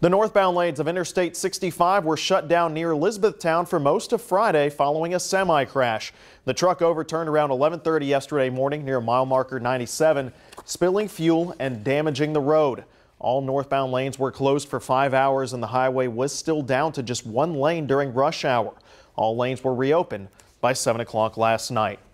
The northbound lanes of Interstate 65 were shut down near Elizabethtown for most of Friday following a semi-crash. The truck overturned around 11:30 yesterday morning near mile marker 97, spilling fuel and damaging the road. All northbound lanes were closed for 5 hours and the highway was still down to just one lane during rush hour. All lanes were reopened by 7 o'clock last night.